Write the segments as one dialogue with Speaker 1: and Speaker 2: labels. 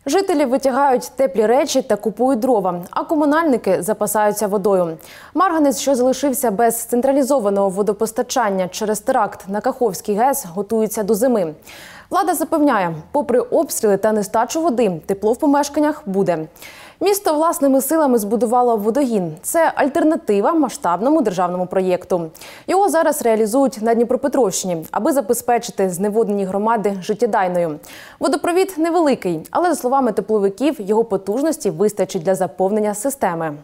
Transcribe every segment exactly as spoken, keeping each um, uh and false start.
Speaker 1: Жителі витягають теплі речі та купують дрова, а комунальники запасаються водою. Марганець, що залишився без централізованого водопостачання через теракт на Каховський ГЕС, готується до зими. Влада запевняє, попри обстріли та нестачу води, тепло в помешканнях буде. Місто власними силами збудувало водогін. Це альтернатива масштабному державному проєкту. Його зараз реалізують на Дніпропетровщині, аби забезпечити зневоднені громади життєдайною. Водопровід невеликий, але, за словами тепловиків, його потужності вистачить для заповнення системи.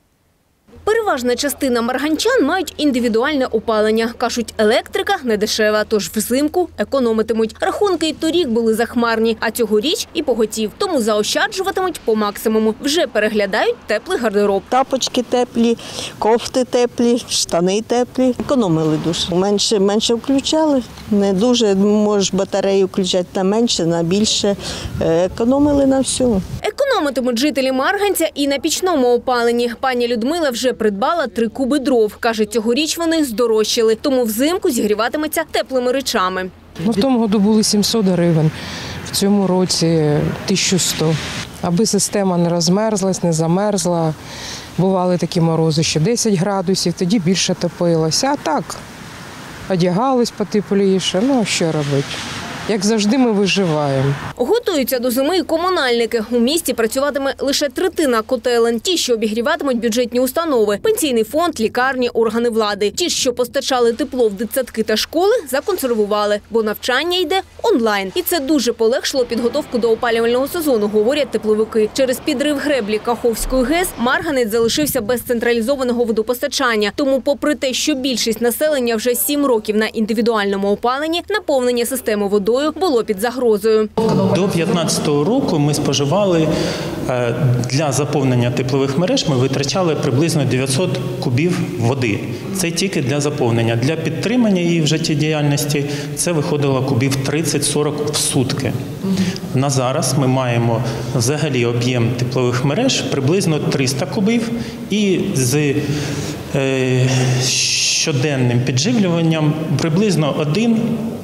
Speaker 2: Переважна частина марганчан мають індивідуальне опалення. Кажуть, електрика не дешева, тож взимку економитимуть. Рахунки й торік були захмарні, а цьогоріч і поготів. Тому заощаджуватимуть по максимуму. Вже переглядають теплий гардероб.
Speaker 3: Тапочки теплі, кофти теплі, штани теплі. Економили дуже. Менше, менше включали. Не дуже, можеш батарею включати на менше, на більше. Економили на всьому.
Speaker 2: Економитимуть жителі Марганця і на пічному опаленні. Пані Людмила вже придбала три куби дров. Каже, цьогоріч вони здорожчали, тому взимку зігріватиметься теплими речами.
Speaker 4: Ну, в тому году були сімсот гривень, в цьому році тисяча сто. Аби система не розмерзлась, не замерзла, бували такі морози, що десять градусів, тоді більше топилося. А так, одягались потепліше, ну що робити. Як завжди, ми виживаємо.
Speaker 2: Готуються до зими і комунальники. У місті працюватиме лише третина котелень. Ті, що обігріватимуть бюджетні установи, пенсійний фонд, лікарні, органи влади. Ті, що постачали тепло в дитсадки та школи, законсервували, бо навчання йде онлайн. І це дуже полегшило підготовку до опалювального сезону, говорять тепловики. Через підрив греблі Каховської ГЕС Марганець залишився без централізованого водопостачання. Тому, попри те, що більшість населення вже сім років на індивідуальному опаленні, наповнення системи водою було під загрозою.
Speaker 5: До п'ятнадцятого року ми споживали, для заповнення теплових мереж ми витрачали приблизно дев'ятсот кубів води. Це тільки для заповнення. Для підтримання її в життєдіяльності це виходило кубів тридцять-сорок в сутки. На зараз ми маємо взагалі об'єм теплових мереж приблизно триста кубів і з е, щоденним підживлюванням приблизно один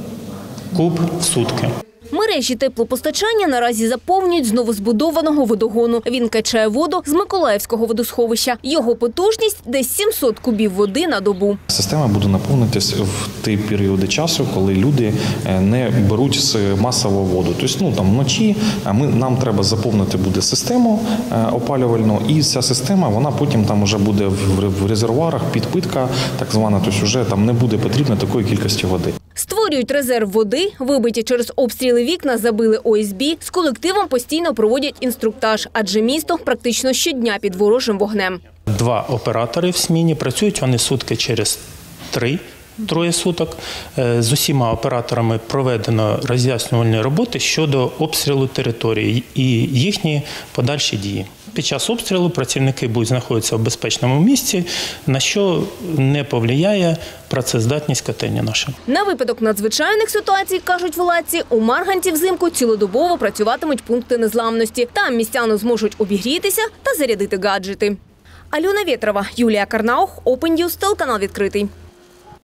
Speaker 5: куб в сутки.
Speaker 2: Мережі теплопостачання наразі заповнюють з новозбудованого водогону. Він качає воду з Миколаївського водосховища. Його потужність – десь сімсот кубів води на добу.
Speaker 6: Система буде наповнитись в ті періоди часу, коли люди не беруть з масово воду. Тобто, ну, там, вночі ми, нам треба заповнити буде систему опалювальну, і ця система, вона потім там вже буде в, в резервуарах, підпитка, так звана, тобто вже там не буде потрібно такої кількості води.
Speaker 2: Створюють резерв води, вибиті через обстріли вікна забили О С Б. З колективом постійно проводять інструктаж, адже місто практично щодня під ворожим вогнем.
Speaker 5: Два оператори в сміні, працюють вони сутки через три, троє суток. З усіма операторами проведено роз'яснювальні роботи щодо обстрілу території і їхні подальші дії. Під час обстрілу працівники будуть знаходитися в безпечному місці, на що не повлияє працездатність котельні нашої.
Speaker 2: На випадок надзвичайних ситуацій, кажуть владці, у Марганці взимку цілодобово працюватимуть пункти незламності. Там містяни зможуть обігрітися та зарядити гаджети. Альона Вєтрова, Юлія Карнаух, Open News, телеканал «Відкритий».